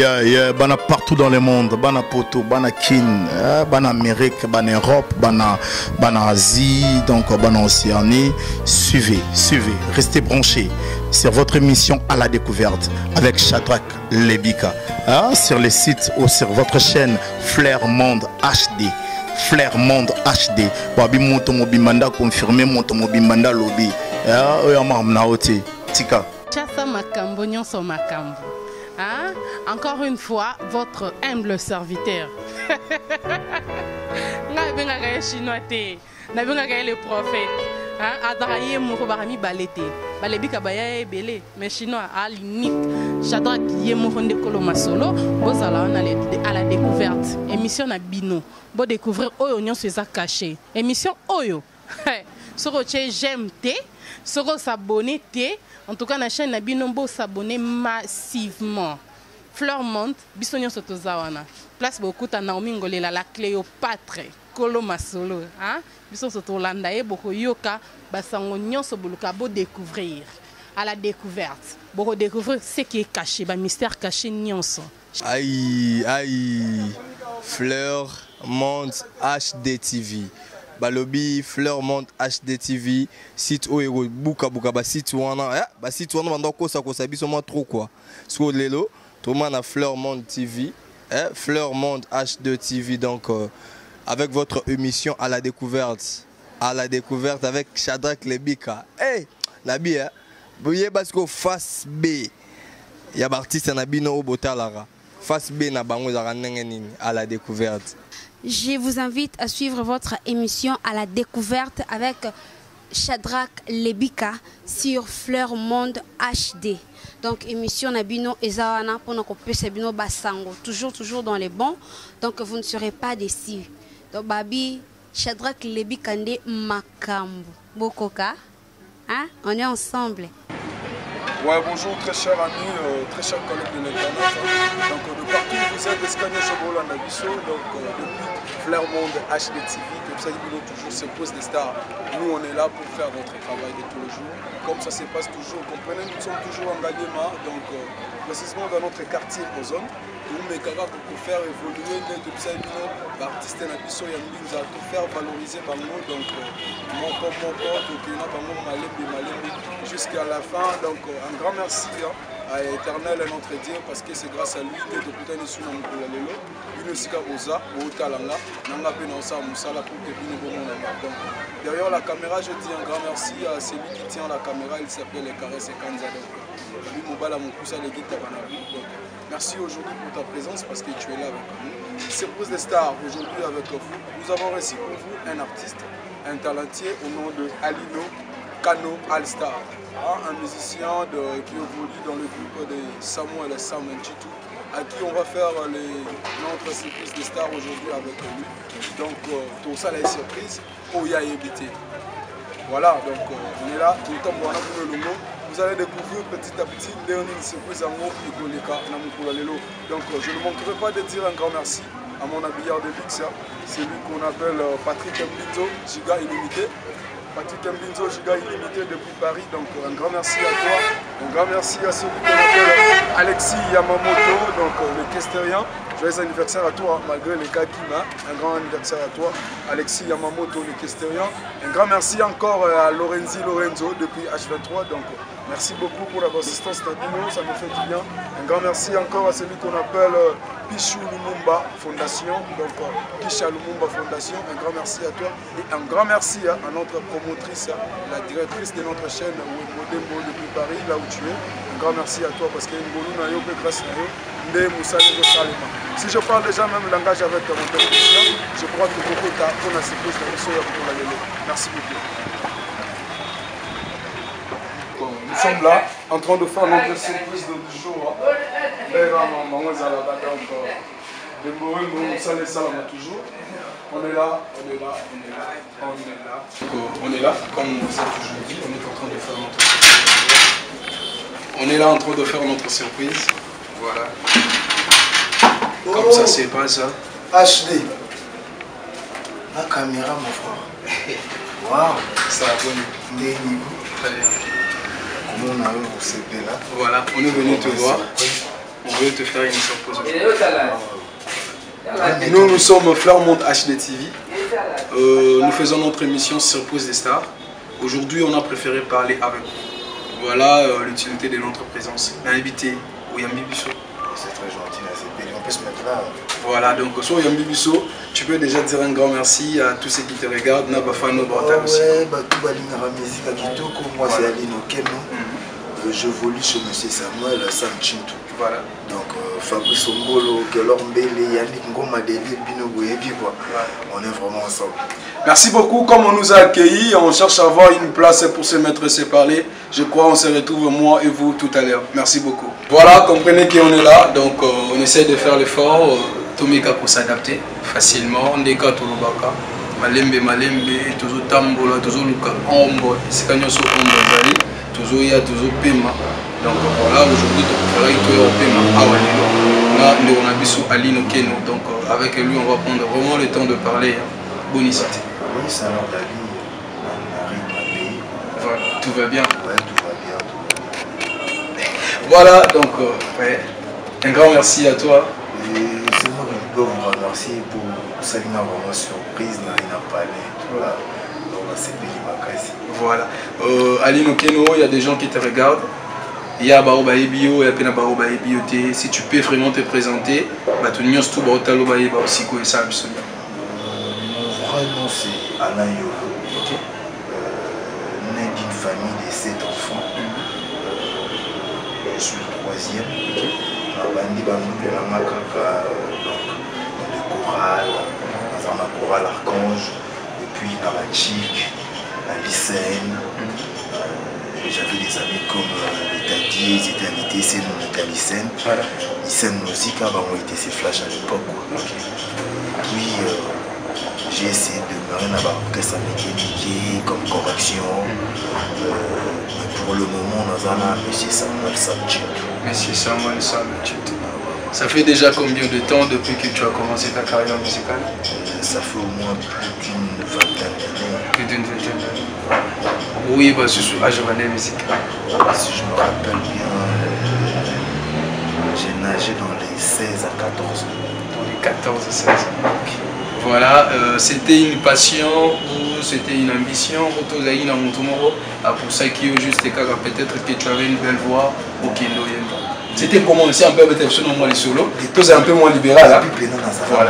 Bana partout dans le monde, bana poto, bana kin, bana Amérique, bana Europe, bana Asie, donc bana Océanie. Suivez, restez branchés sur votre émission à la découverte avec Shadrack Lebika, sur les sites ou sur votre chaîne Flair Monde HD. Flair Monde HD. Wabi monto mobimanda confirmé monto mobimanda lobby. Tika. Chassa makambo nyonso makambo. Encore une fois, votre humble serviteur. Nga benga chinois te. Na benga le prophète. Adraye moko barami balete. Balebika baya belé mais chinois à l'unique. Shadrack yemo honde kolo masolo. Bozala on à la découverte. Émission na bino. Bo découvrir oyo nyonso eza caché. Émission oyo. Soro che j'aime te. Soro s'abonner te. En tout cas, la chaîne Nabinombo s'abonner massivement. Fleur Monde, Bissonio Sotozawana. Place beaucoup à Naomi Ngolela, la Cléopâtre, Koloma Solo. Bisson Sotolanda et Boko Yoka, Bassangonion Sobuluka, beau découvrir. À la découverte. Boko découvrir ce qui est caché, bah mystère caché Nyonso. Aïe, Fleur Monde HD TV. Balobi Fleur Monde HD TV site oyo buka ba site wana ba site wana banda kosa biso moi trop quoi so lelo to na Fleur Monde TV Fleur Monde HD TV donc avec votre émission à la découverte avec Shadrack Lebika nabi boye parce que face B ya artiste na bino botalara face B na bango za nini à la découverte. Je vous invite à suivre votre émission à la découverte avec Shadrack Lebika sur Fleur Monde HD. Donc émission Nabino Ezawana pour nous Sabino Basango. Toujours dans les bons. Donc vous ne serez pas déçus. Donc Babi Shadrack Lebika Nde Makambo. Bokoka. On est ensemble. Ouais, bonjour très chers amis, très chers collègues de l'internet. Donc de partout vous êtes escanés sur Roland Abisso, donc depuis Flair Monde HD TV, comme ça ils toujours se posent des stars. Nous on est là pour faire notre travail de tous les jours. Comme ça se passe toujours, comprenez, nous sommes toujours en Galiema, donc précisément dans notre quartier Ozone. Nous sommes capables pour faire évoluer les artistes Nabisso et nous a tout faire valoriser par nous. Donc mon pote, jusqu'à la fin. Donc un grand merci à Éternel et notre Dieu parce que c'est grâce à lui que depuis que nous sommes derrière la caméra, je dis un grand merci à celui qui tient la caméra, il s'appelle Caresse Kanzado. Merci aujourd'hui pour ta présence parce que tu es là avec nous. C'est pour des stars aujourd'hui avec vous. Nous avons reçu pour vous un artiste, un talentier au nom de Alino Kano All-Star. Un musicien qui évolue dans le groupe de Samuel et Sam Nchitu, à qui on va faire notre surprise de stars aujourd'hui avec lui. Donc tout ça la surprise, Oya Ebité. Voilà, donc on est là, tout le temps pour le logo. Vous allez découvrir petit à petit une surprise à moi et Goleka Namukulalelo. Donc je ne manquerai pas de dire un grand merci à mon habillard de luxe, celui qu'on appelle Patrick Mbinzo, Giga Illimité. Patrick Mbinzo, Giga Illimité depuis Paris, donc un grand merci à toi. Un grand merci à celui qu'on appelle Alexis Yamamoto, donc le Kestérien. Joyeux anniversaire à toi, malgré les cas qu'il a. Un grand anniversaire à toi, Alexis Yamamoto, le Kestérien. Un grand merci encore à Lorenzo depuis H23. Donc merci beaucoup pour la assistance Nabino, ça me fait du bien. Un grand merci encore à celui qu'on appelle Pichou Lumumba Fondation, donc Kisha Lumumba Fondation. Un grand merci à toi et un grand merci à notre promotrice, la directrice de notre chaîne Modembo depuis Paris, là où tu es. Un grand merci à toi parce qu'il y a une bonne grâce à eux. Si je parle déjà même le langage avec mon technicien, je crois que beaucoup de surprise pour la Lélé. Merci beaucoup. Nous sommes là, en train de faire notre surprise du jour. Toujours. On est là, comme on vous a toujours dit, on est en train de faire notre surprise. On est là en train de faire notre surprise. Voilà. Comme ça, c'est pas ça. HD. La caméra, mon frère. Waouh. Ça a donné. Très bien. Comment on a eu au CP là? Voilà, on est venu te voir. On veut te faire une surprise. Nous sommes Fleur Monde HD TV. Nous faisons notre émission Surprise des stars. Aujourd'hui, on a préféré parler avec vous. Voilà l'utilité de notre présence. L'invité, Oyambi Bisso. C'est très gentil, c'est bien. On peut se mettre là. Voilà, donc sur Oyambi Bisso, tu peux déjà dire un grand merci à tous ceux qui te regardent. Nabafano Bortal aussi. Ouais, tout Balingara musique à Kitoko. Moi, c'est Alino Keno. J'évolue chez M. Samuel Sanchintou. Voilà. Donc Fabrice Ongolo, Kelor Mbele, Yannick Ngoma Deli, Bino Boyebi, quoi. On est vraiment ensemble. Merci beaucoup. Comme on nous a accueillis, on cherche à avoir une place pour se mettre et se parler. Je crois qu'on se retrouve moi et vous tout à l'heure. Merci beaucoup. Voilà, comprenez qu'on est là. Donc on essaie de faire l'effort. Tomika pour s'adapter facilement. Ndeka Tolobaka. Malembe, toujours Tambola, toujours Luka Ombo. C'est quand on se Ombo. Toujours il y a toujours Pema. Donc voilà, aujourd'hui, on va on a vu Alino Keno. Donc avec lui, on va prendre vraiment le temps de parler. Bonicité. Oui, ça va, Dali, on arrive à payer. Voilà, tout va bien. Ouais, tout va bien, tout va bien. Voilà, donc ouais, un grand merci à toi. Et c'est moi qui dois vous remercier pour ça, une vraiment surprise, n'a pas allé. Voilà, donc c'est Béli Makasi. Voilà, Alino Keno, il y a des gens qui te regardent. Il y a Baroba Ebio, il y a Pena Baroba Ebio. Si tu peux vraiment te présenter, tu n'y as tout Barotalo Baïba aussi, quoi, ça absolument. Mon vrai nom c'est Alain Yolo. Okay. Né d'une famille de 7 enfants. Je suis le troisième. Dans le choral, dans la chorale Archange, et puis dans la Chic, la lycéenne. J'avais des amis comme les Tadier, ils étaient invités, c'est nous, on était à lycéenne. Lycéenne musique, avant on était ses flashs à l'époque. Puis j'ai essayé de me rien avoir orchestre mécanique comme correction. Mais pour le moment, on a M. Samuel Sanchintou. Monsieur Samuel Sanchintou. Ça fait déjà combien de temps depuis que tu as commencé ta carrière musicale? Ça fait au moins plus d'une vingtaine d'années. Plus d'une vingtaine d'années. Oui, bah, je suis Ajavané musique. Si je me rappelle bien, j'ai nagé dans les 16 à 14 ans. Dans les 14 à 16 ans. Okay. Voilà, c'était une passion ou c'était une ambition? Pour ça qui est juste peut-être que tu avais une belle voix au Kendo. C'était comment? C'est un peu peut-être selon moi les solos. C'est un peu moins libéral. Hein? Voilà.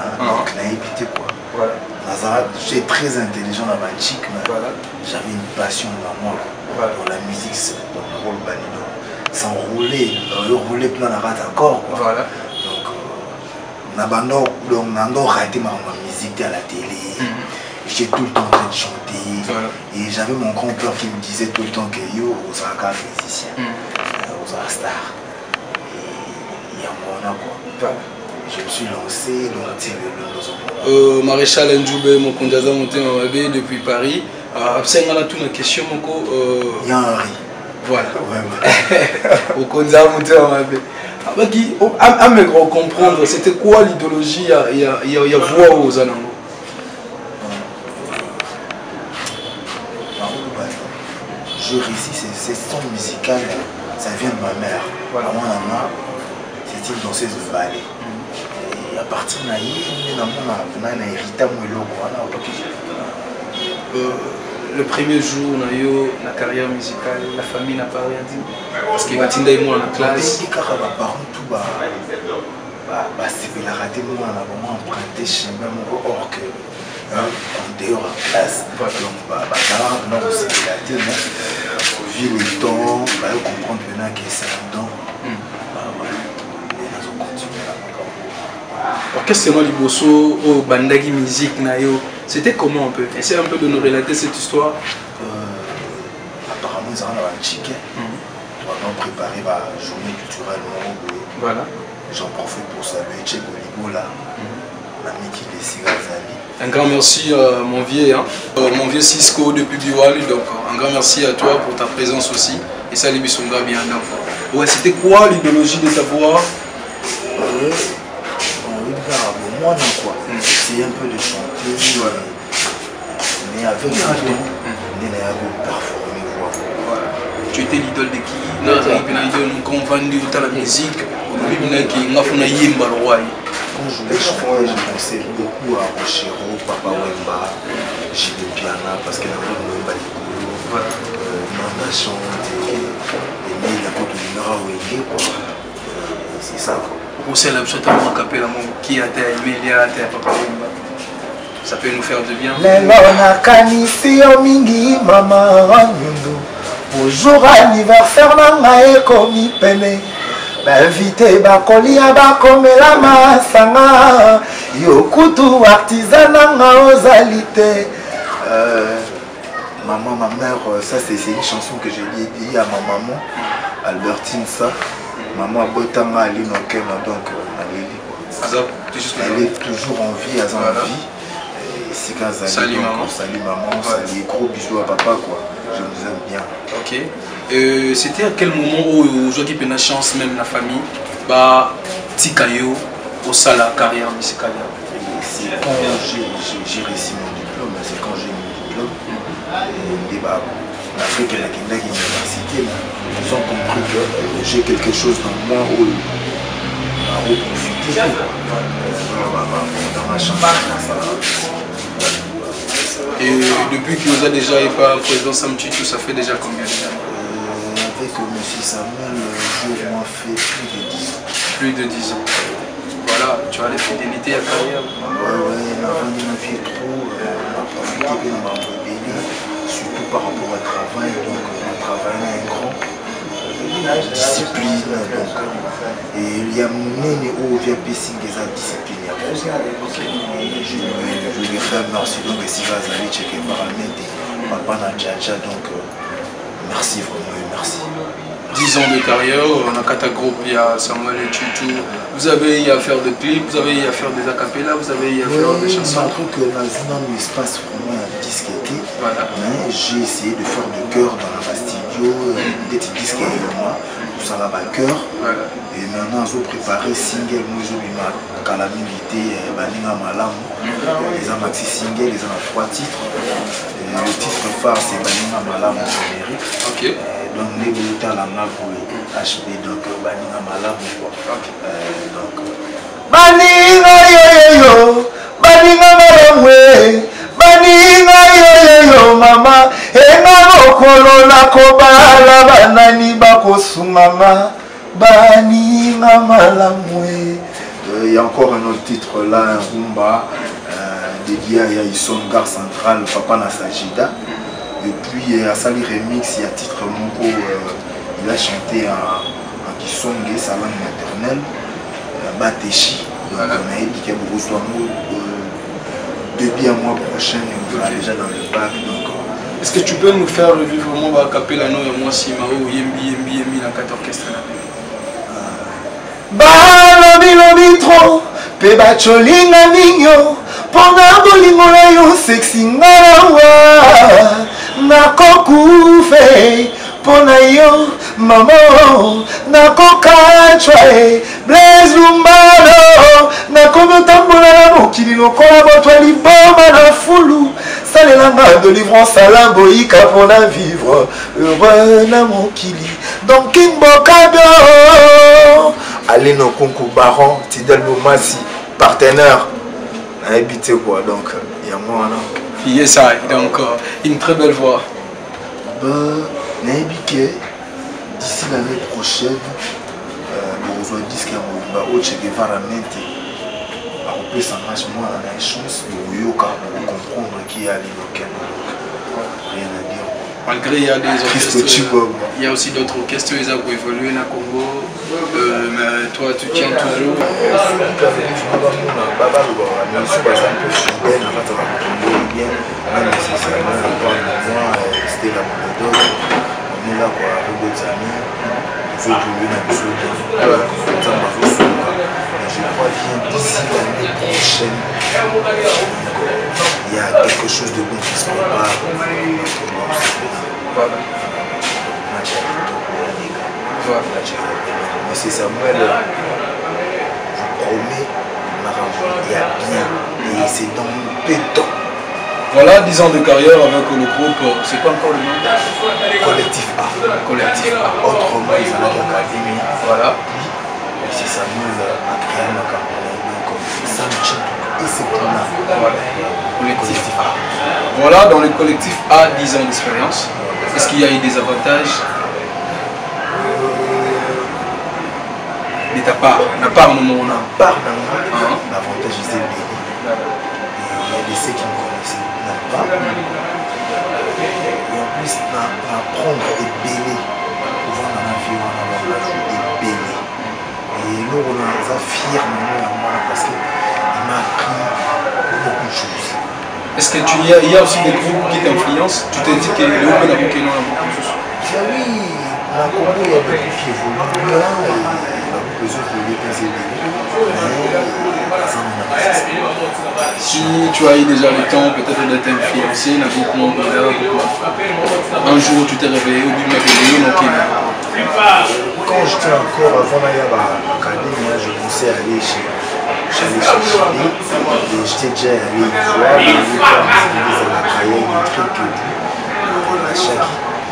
J'étais très intelligent dans ma chic, mais j'avais une passion dans moi. Dans la musique, c'est dans le rôle banino. Sans rouler, rouler plein de rats encore. Voilà. Donc, on a raté ma musique à la télé. J'étais tout le temps en train de chanter. Et j'avais mon grand-père qui me disait tout le temps que yo, on sera qu'un musicien, on sera star. Et il y a moi, quoi. Je me suis lancé dans Maréchal Ndjoube, mon conjaza monté Mamabe depuis Paris. Après, on a toute une question. Il y a un riz. Voilà. Au conjaza monté Mamabe. À me comprendre, c'était quoi l'idéologie? Il y a voix aux Anango. Je réussis, ces sons musicaux, ça vient de ma mère. Voilà. Moi, maman, c'était une danseuse de ballet. Et à partir de là, le premier jour, la carrière musicale, la famille n'a pas rien dit. Parce qu'il va t'indailler moi dans la classe. C'est la raté, moi, on a vraiment emprunté chemin, or que dehors en classe. Donc, non, c'est raté, mais au vu le temps, on va comprendre maintenant que c'est un don. Orchestre Liboso, au Bandagi Musique, c'était comment un peu? Essaye un peu de nous relater cette histoire. Apparemment, ils ont un chicken. Nous avons préparé la journée culturelle. Voilà. J'en profite pour saluer Tchèque Olibola, l'ami qui est Sigazali. Un grand merci mon vieux, mon vieux Cisco depuis Biwali. Donc un grand merci à toi pour ta présence aussi. Et ça, les Bissonga bien. Ouais, c'était quoi l'idéologie de ta voix? Moi, non, quoi. C'est un peu de chanter, mais avec un ton, on est là à performer. Tu étais l'idole de qui? Quand on vendu la musique, Quand je voulais chanter, je pensais beaucoup à Rochero, Papa Wemba, Gilles Piana, parce qu'elle a un Wemba Likolo, Nanda chante, et il a côté du Nara Wenge, c'est ça. C'est la chose qui a été Emilia, Papa Wemba. Ça peut nous faire du bien. Lelo nakanisi yo mingi mama nyundu. Bonjour anniversaire nanga ekomi pene. Invité bakolia bakomela masanga. Yo kutu artisan nanga ozalite. Maman, ma mère, ça c'est une chanson que j'ai dédiée à ma maman, Albertine ça. Maman Botanga Aline Okema, donc elle est toujours en vie, elle est en vie. Salut maman. Salut maman, salut, gros bisous à papa quoi. Je vous aime bien. Ok. C'était à quel moment où aujourd'hui il y a une chance même la famille, bah Tikayo au sala carrière musicale. C'est quand j'ai réussi mon diplôme, c'est quand j'ai eu mon diplôme. Et bah après qu'elle a quitté l'université, ils ont compris que j'ai quelque chose dans moi où profiter dans ma chambre. Et depuis que vous avez déjà été président Samtutu, ça fait déjà combien d'années? Avec M. Samuel, je m'en fais plus de 10 ans. Plus de 10 ans. Voilà, tu as les fidélités à carrière. Ouais, on a vendu ma vie trop, on a profité de ma rebelle, surtout par rapport au travail, donc on a travaillé un grand. Discipline, donc, et il y a mené au VPC des disciplines. Je lui remercie donc si vous allez checker paramètres, papa Nadjaja, donc merci vraiment, merci. 10 ans de carrière, on a 4 groupes, il y a Samuel et Tutu. Vous avez eu à faire des clips, vous avez eu à faire des acapellas, vous avez eu à faire des chansons. Je trouve que dans l'espace vraiment un disque était, voilà. J'ai essayé de faire du cœur dans la studio, d'être disque et moi, tout ça là-bas cœur. Voilà. Et maintenant, je vais préparer single, moi je vais ma calamité, Baninga Malam, les a maxi single, les a 3 titres. Et le titre phare c'est Baninga Malam en générique. Ok. Donc, les bulletins la main pour HP, donc Baninga Malam. Donc, Baninga yo, Baninga Malam, Baninga yo, mama, Enga mokolo na kobala banani bakosu mama, Baninga Malam. Il y a encore un autre titre là, un rumba, dédié à Yaïson, gare centrale, Papa Nasajida. Et puis à Sali Remix, il y a titre Moko, il a chanté en Kisongue, sa langue maternelle, Bateshi. Donc on a dit qu'il y a beaucoup de mots. Début à mois prochain, on sera déjà dans le bac. Est-ce que tu peux nous faire revivre vraiment Capella no et moi Simao, Yembi, la 4 orchestre là? Lobi trop, pe bacholinga minyo, pona bolingo na yo sexy ngarawa, nakokufe, pona yo mamo, nakokachwa, Blaise Lumbalo, nakomotambola na mokili lokola botwa liboma na fulu, salelanga de livrance à la boïka pour la vivre, heureux na mokili, donc Kimbokado. Alino Kunku Baron, Tidel Boumasi, partenaire. On a habité quoi donc, il y a moi là. Yes, donc une très belle voix. On a habité d'ici l'année prochaine. Pour le disque à Che Guevara Mente. On peut s'engager moi on a une chance de Yoka pour comprendre qui est Alino Keno. Rien à dire. Malgré il y a des orchestres, il y a aussi d'autres orchestres qui ont évolué au Congo, mais toi tu tiens toujours. Il y a quelque chose de bon qui se prépare. Voilà. Monsieur Samuel, je promets, il y a bien, et c'est dans mon péton. Voilà, 10 ans de carrière avec le groupe, c'est pas encore le nom? Collectif A. Collectif A. Autrement, ils ont l'académie. Voilà. c'est Samuel Akriam Cameroun. Donc, ça me tient. Et c'est pour là. Collectif A. Voilà, dans le collectif A, 10 ans d'expérience. Est-ce qu'il y a eu des avantages de ta part? La part, nous, on a. Part d'un l'avantage, c'est le béni. Il y a des ceux qui me connaissent. La part. Et en plus, apprendre et béni. Pouvoir dans la vie, on a et béni. Et nous, on a fiers parce qu'il m'a appris beaucoup de choses. Est-ce que il y a aussi des groupes qui t'influencent? Tu t'es dit que le Open a beaucoup de choses. Oui, la Congo, il y a des groupes qui évoluent bien et il y a beaucoup de choses qui Si tu as eu déjà le temps peut-être d'être influencé, un jour tu t'es réveillé au but de quand j'étais encore avant d'aller à l'académie, je pensais aller chez Chili et j'étais déjà allé voir les trucs à chaque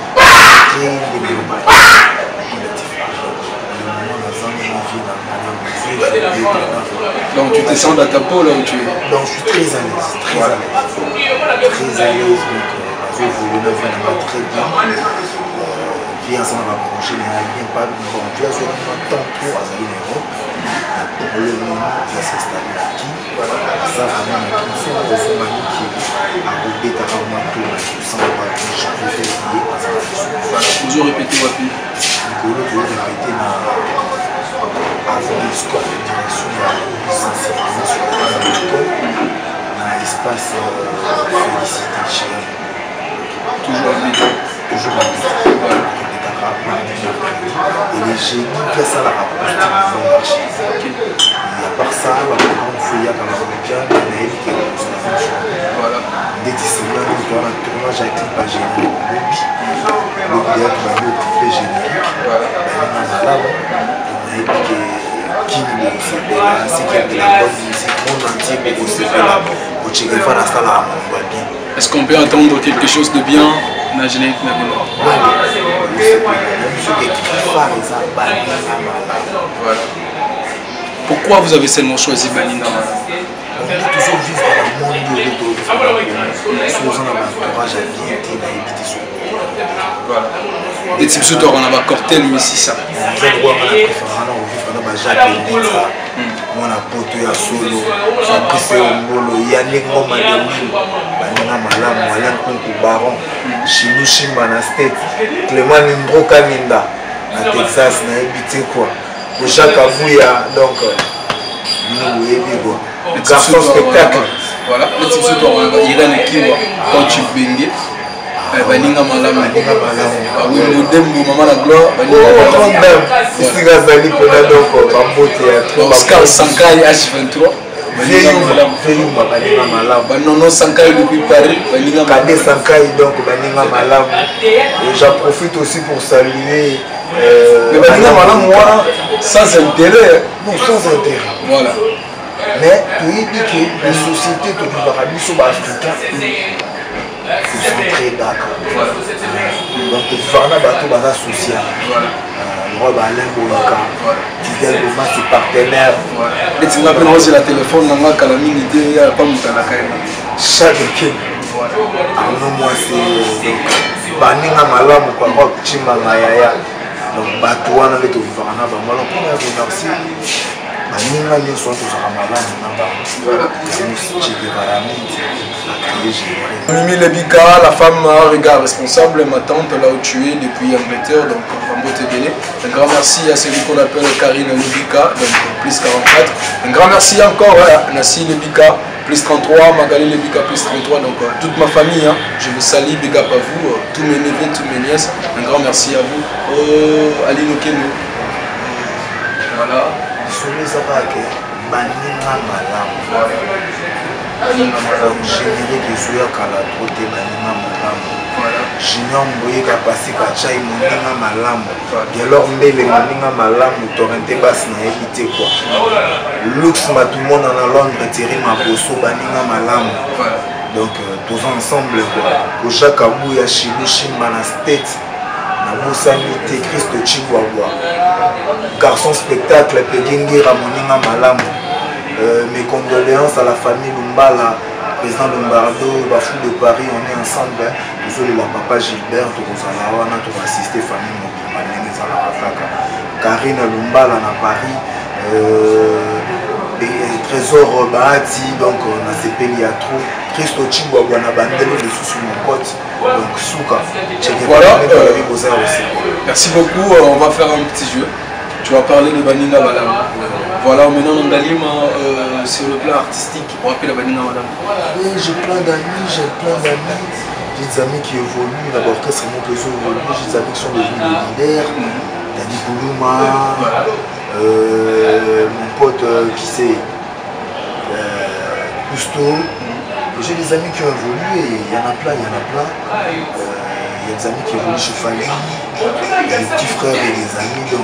donc tu te sens dans ta peau là où tu es? Donc je suis très à l'aise, très à l'aise. Donc je vais très bien. Bien ça va brancher, mais bien pas bon. Tu as sur un temps trop à aller en Europe. Pour le moment, tu vas s'installer ici. Ça vraiment un son de Soumani qui a roulé ta vraiment tout sans avoir changer de lié parce que toujours répéter Wapi. Toujours répéter avant le score de direction de la sensibilisation sur l'école dans l'espace félicité chez elle. Toujours répéter. Toujours répéter. Et les génies qui ça la rapproche et à part ça, la grande feuille à la bien, voilà. Dès que c'est là, nous avons un tournage avec le génie. Le bien qui va nous occuper générique. Qui nous fait c'est qu'il y a de la bonne musique, le monde entier pour se faire au Che Guevara, ça là, on va bien. Est-ce qu'on peut entendre quelque chose de bien? Voilà. Pourquoi vous avez seulement choisi Baninga? On peut toujours vivre dans le monde de l'entourage à bien éviter. Voilà. Et si vous avez un cocktail, mais c'est ça. Mon apoto ya solo, Fabrice Ombolo, Yannick Momadeni, Banina Malam, Alain Kunku Baron, Chilou Chimba na State, Clément Limbro Kaminda, na Texas, na Ebité quoi. Jacques Abouya, donc, nous, Ebigo. Garçon spectacle. Voilà, le type de Irène Kiwa, quand tu bengues. Baninga Malam, oui, Modembo, Maman la gloire, Baninga Malam. Oscar Sankai H23, Baninga Malam. Banono Sankai depuis Paris, Baninga Malam. Kade Sankai, donc Baninga Malam. Et j'en profite aussi pour saluer. Mais Baninga Malam, moi, sans intérêt. Non, sans intérêt. Voilà. Mais tu dis que les sociétés de l'Arabie sont africaines. Ils sont très d'accord. Donc, Varna Bato Baza social. Le roi Alain Boyaka, Tidel Boma, ses partenaires. Et tu m'as pensé la téléphone, Nanga Kalamini, il n'y a pas Moutanaka. Chaque équipe. Alors, moi, c'est Baninga Malam, Rock Chima Mayaya. Donc, Batouana, avec Varna Bamala, on a remercié. Baninga, les soins, tous à Malam, Mimi Lebika, la femme regard responsable, ma tante là où tu es depuis Angleterre, donc en beau télé. Un grand merci à celui qu'on appelle Karine Lebika, donc plus 44. Un grand merci encore à Nassi Lebika, plus 33, Magali Lebika, plus 33. Donc toute ma famille, hein, je vous salue, big up à vous, tous mes neveux, toutes mes nièces. Un grand merci à vous. Oh, Aline Okeno. Voilà. Générique Ezoya Kalatrote Baninga Malamu. Junior Mboyeka Pasika Chai Moninga Malamu. Gelor Mbele Moninga Malamu. Torrente Bass na évité quoi. Lux Matumon en Londres, Thierry Mabosso Baninga Malamu. Donc tous ensemble quoi. Jacques Abouya Chilou Chimba na State. Na Moussamite Christ Chihuahua. garçon spectacle Pegengira Moninga Malamu. Mes condoléances à la famille Lumbala, président Lombardo, Bafou de Paris, on est ensemble. Désolé la papa Gilbert, Rosalawana, tu vas assister famille Moninga Zalakaka. Karine Lumbala à Paris. Trésor Bahati, donc on a CPL à trop. Christo Chibwa Bandelo de sous mon pote. Donc Souka. Voilà. Merci beaucoup. On va faire un petit jeu. Tu vas parler de Baninga Madame. Voilà, maintenant on allume sur le plan artistique. On appelle la Baninga Madame. Oui, j'ai plein d'amis, j'ai des amis qui évoluent. L'orchestre est mon besoin évolue. J'ai des amis qui sont devenus des leaders. Dani Boulouma. Mon pote qui c'est Gusto. J'ai des amis qui ont évolué, il y en a plein, il y a des amis qui évoluent chez Fali, il y a des petits frères et des amis, donc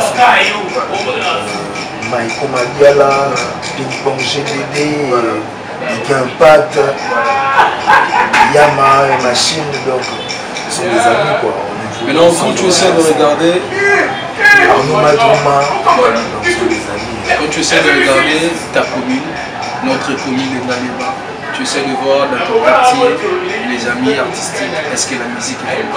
Maïko Madiala, Ping Pong GDD, Big Impact, Yama, Machine, donc ce sont des amis quoi. Maintenant, quand tu essaies de regarder Arnaud Madouma, donc ce sont des amis. Quand tu essaies de regarder ta commune, notre commune de Ngaleba, tu essaies de voir dans ton quartier les amis artistiques, est-ce que la musique évolue?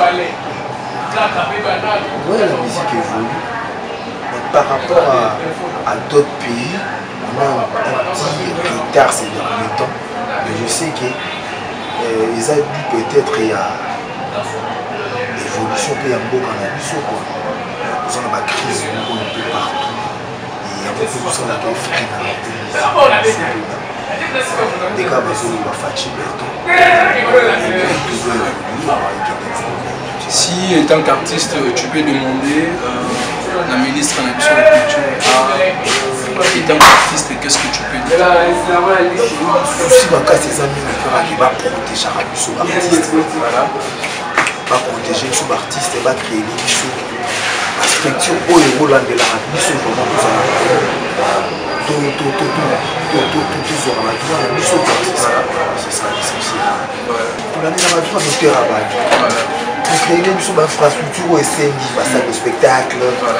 Oui, la musique évolue. Mais par rapport à d'autres pays, on a un petit retard ces derniers temps. Mais je sais que les amis peut-être il y a évolution, il y a beaucoup en abisso. On a la crise un peu partout. Il y a beaucoup de choses qui ont fait des cas si, étant qu'artiste, tu peux demander la ministre de la Culture, étant qu'artiste, qu'est-ce que tu peux dire? Si ma cas, ces amis qui va protéger l'artiste, va protéger l'artiste et va créer des choses. La structure au héros de la musique, vraiment tout ça. C'est ça l'essentiel. Pour l'année dans la vie, on est terrain. Pour créer une infrastructure au SND, salle de spectacle.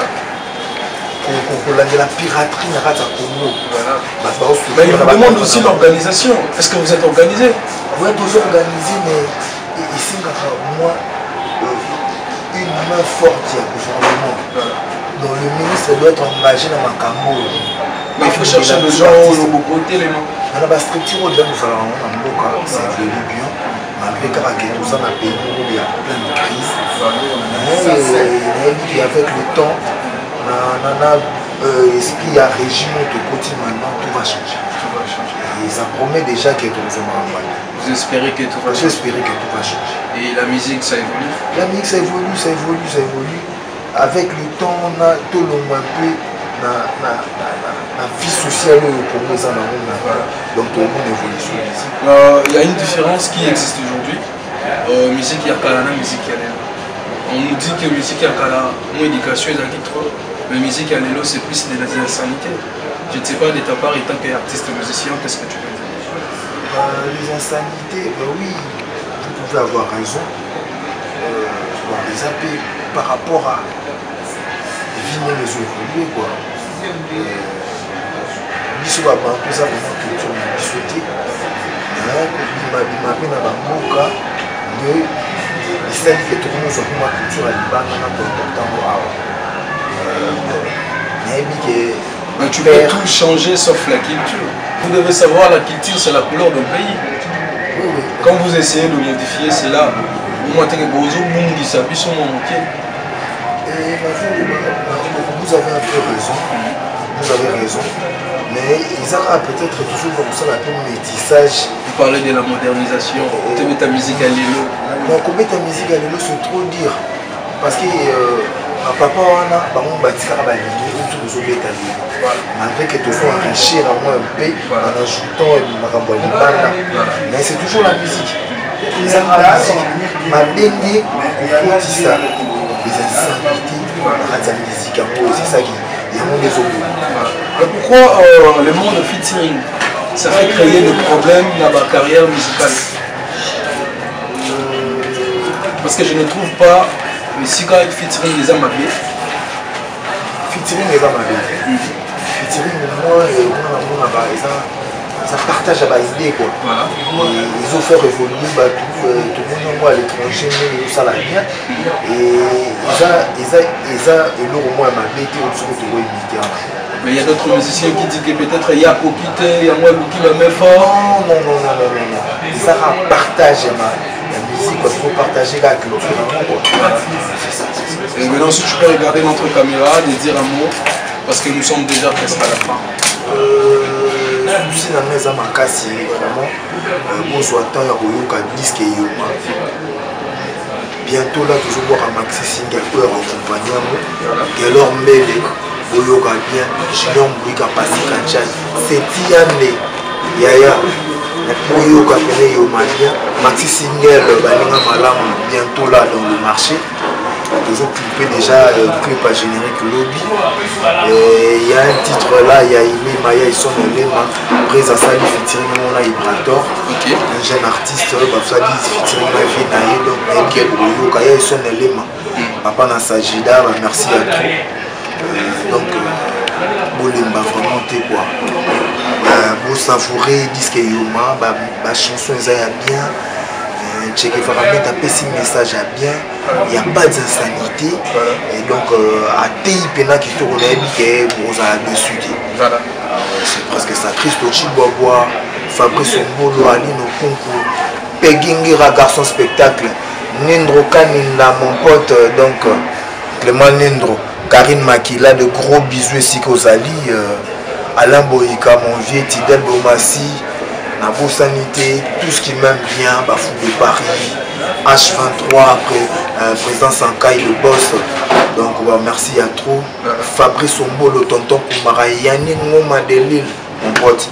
Pour la piraterie, on a Congo. Mais il vous demande aussi l'organisation. Est-ce que vous êtes organisé? Oui, toujours organisé, mais ici, moi, une main forte il y a gouvernement. Donc le ministre doit être engagé dans ma camo. Mais il faut chercher le gens au côté les noms. On a la structure au delà de ça, ça évolue bien. Malgré que tout ça, dans le pays, il y a plein de crises. Mais avec le temps, on a esprit à régime de côté maintenant, tout va changer. Et ça promet déjà que tout va changer. Vous espérez que tout va changer? J'espère que tout va changer. Et la musique, ça évolue? La musique, ça évolue. Avec le temps, on a tout le monde un peu la vie sociale pour nous. Donc tout le monde évolue sur la musique. Il y a une différence qui existe aujourd'hui. Musique Yakala, musique Yalela. On nous dit que musique Yakala, mon éducation est acquis trop. Mais musique Yalela, c'est plus de la insanité. Je ne sais pas de ta part, étant qu'artiste musicien, qu'est-ce que tu peux dire? Les insanités, oui, vous pouvez avoir raison. Les AP par rapport à vivre les évoluer quoi. Biso ba bantu ça vraiment culture na bisoté. Bimabima na bamboka de celle que tout le monde soit comme culture à Libana na important awa. Mais tu peux tout changer sauf la culture. Vous devez savoir la culture c'est la couleur d'un pays. Oui. Quand vous essayez de modifier cela, vous avez un peu raison. Vous avez raison. Mais ils ont peut-être toujours comme ça un peu métissage. Vous parlez de la modernisation. Tu mets ta musique à l'élo. Non, comment ta musique à l'élo, c'est trop dire. Parce que papa, on a un bâtiment à l'élo, malgré que tu sois enrichir un peu en ajoutant mais c'est toujours la musique. Les musique m'a baigné pour ça. Les insanités, la musique, c'est ça qui est mon désolé. Pourquoi le monde featuring, ça fait créer des problèmes dans ma carrière musicale? Parce que je ne trouve pas mais si quand featuring les amis featuring eza mabe featuring moi ça partage à idée quoi. Ils ont fait évoluer tout le monde à l'étranger mais ça l'a bien et ils ont au moins ma bête au-dessus de toi. Mais il y a d'autres musiciens qui disent que peut-être il y a Okité, il y a moi qui le met fort. Non. Ils ont partagé la musique, il faut partager avec l'autre. Et maintenant si tu peux regarder notre caméra, de dire un mot, parce que nous sommes déjà presque à la fin. Si la maison m'a cassé, vraiment, bonsoir, temps il y a un disque et yoma. Bientôt là, toujours voir un maxi single pour accompagner, quelle heure mêlée, Boyoka bien, Chilon Bouika Passi Kachan, c'est année, Yaya, Boyoka Pene Yoma bien, maxi single, Balinga Malam, bientôt là dans le marché. Ils ont occupé déjà clip à générique lobby. Il y a un titre là, il y a Aimé Maya, ils sont dans les mains. Après, ça s'allie featuring Mona Ibrator, un jeune artiste, ça dit featuring Mavi Naye, donc Eke Boyo, ils sont dans les mains. Papa Nassajida, merci à tous. Donc, Bolemba vraiment t'es quoi. Beau savourer, disque Yoma, ma chanson, ça y a bien. Check il faut mettre un petit message à bien, il n'y a pas d'insanité et donc à TIP qui tourne et vous avez dessus. C'est presque ça. Christo Chibobois, Fabrice Mbolo, Alino Kunku, Pegingira garçon spectacle, Nindro Kaninda mon pote donc Clément Nindro, Karine Makila, de gros bisous ici qu'aux Ali, Alain Boïka, mon vieux Tidel Bomassi. Nabo Sanité, tout ce qui m'aime bien, Bafou de Paris, H23, après président Sankai, le boss. Donc merci à trop. Fabrice Ombolo, tonton Koumara, Yannick Ngoma de Lille, mon pote,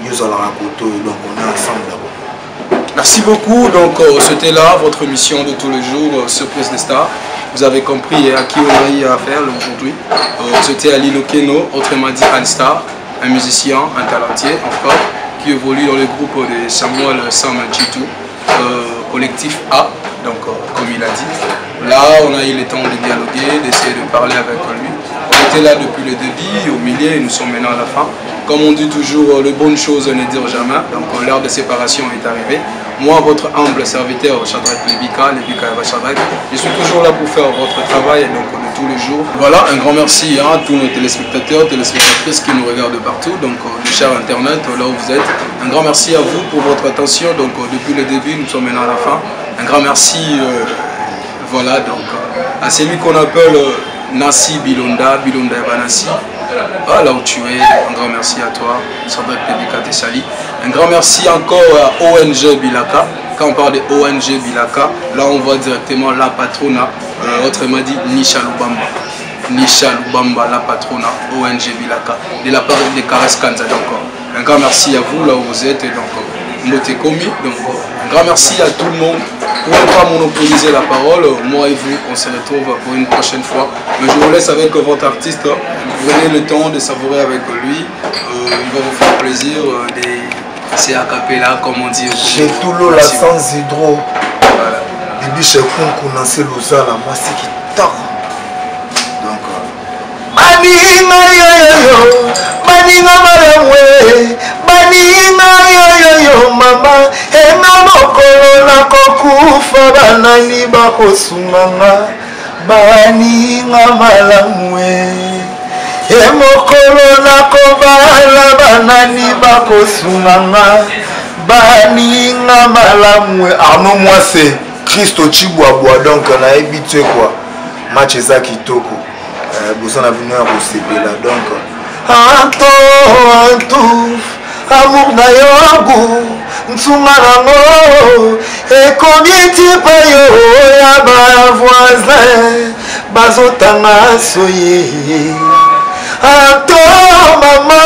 donc on est ensemble d'abord. Merci beaucoup. Donc c'était là votre émission de tous les jours, Surprise des Stars. Vous avez compris à qui on a eu affaire aujourd'hui. C'était Alino Keno, autrement dit All-Star, un musicien, un talentier encore, qui évolue dans le groupe de Samuel Sam Chitou, collectif A, donc comme il a dit. Là, on a eu le temps de dialoguer, d'essayer de parler avec lui. On était là depuis le début, au milieu, et nous sommes maintenant à la fin. Comme on dit toujours, les bonnes choses ne dirent jamais, donc l'heure de séparation est arrivée. Moi, votre humble serviteur, Shadrack Lebika Shadrack, je suis toujours là pour faire votre travail donc, de tous les jours. Voilà, un grand merci à tous nos téléspectateurs, téléspectatrices qui nous regardent partout, donc de cher Internet, là où vous êtes. Un grand merci à vous pour votre attention, donc depuis le début, nous sommes maintenant à la fin. Un grand merci, voilà, donc à celui qu'on appelle Nassi Bilonda Ebanassi. Ah, là où tu es, un grand merci à toi, Shadrack Lebika Tessali. Un grand merci encore à ONG Bilaka. Quand on parle de ONG Bilaka, là on voit directement la patrona, autrement dit Nisha Lubamba, la patrona, ONG Bilaka, de la part de Kares Kanza. Donc un grand merci à vous là où vous êtes, donc Motekomi. Donc un grand merci à tout le monde. Pour ne pas monopoliser la parole, moi et vous, on se retrouve pour une prochaine fois. Mais je vous laisse avec votre artiste. Prenez le temps de savourer avec lui. Il va vous faire plaisir. C'est a cappella, comme on dit. J'ai tout l'eau là sans hydro. Bibi chez Kunku Nansé Loza, la masse qui tard. Donc, Baninga yo, Baninga malamwe, Baninga yo, mama, Mokolo na kokufa banani bakosunganga, Baninga malamwe. Mokolo na kobala banani bakosunganga, Baninga malamwe. Arnaud moi c'est Christo Chibobois, donc on a habitué quoi. Match eza kitoko. Bosan a venu au CP là donc. Anto, amour na yogu, ntunga nango, ekomi tipa yo ya ba voisin, bazotanga soye. Anto mama,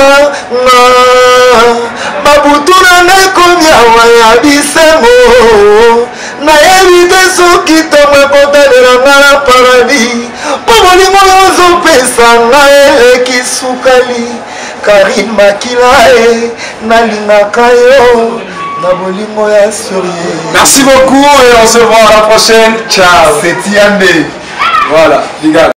babutu na nekomi awa ya bisengo, na evite soki tonga kotalela nga na paradis, po bolingo yozopesa nga eleki sukali, Karine Makila nalingaka yo na bolingo ya sorie. Merci beaucoup et on se voit à la prochaine. Ciao. C'est Tiande. Voilà, les gars.